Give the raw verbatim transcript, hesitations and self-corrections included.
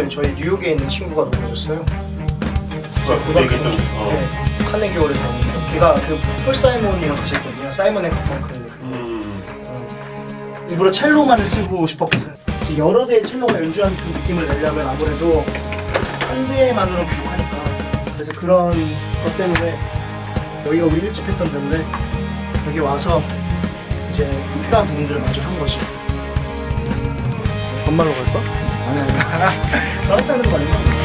밴드를 저희 뉴욕에 있는 친구가 녹여줬어요. 제가 고등학교 때 어. 네, 카네기 홀에서 나오는데 걔가 그 폴 사이먼이랑 같이 했거든요. 사이먼 앤 가펑클인데 음. 어, 일부러 첼로만 쓰고 싶었거든. 여러 대의 첼로가 연주하는 그 느낌을 내려면 아무래도 한 대만으로 부족하니까. 그래서 그런 것 때문에 여기가 우리 일집 했던 데인데 여기 와서 이제 필요한 부분들을 마저 한 거지. 반말로 갈까? 아니 아니 나한테 하는 거 아니야?